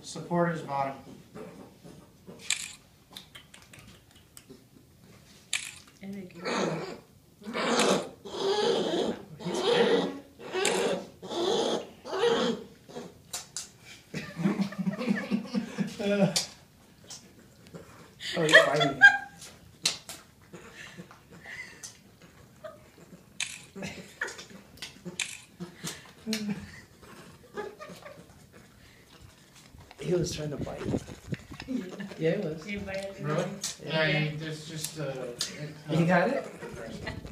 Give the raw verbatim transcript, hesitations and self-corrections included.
Support his bottom. And they can go. He's bad. uh, oh, he's fighting. He was trying to bite. Yeah, Yeah, he was. he might have to Really? go. Yeah, Yeah. he just, just, uh... You got it? Yeah.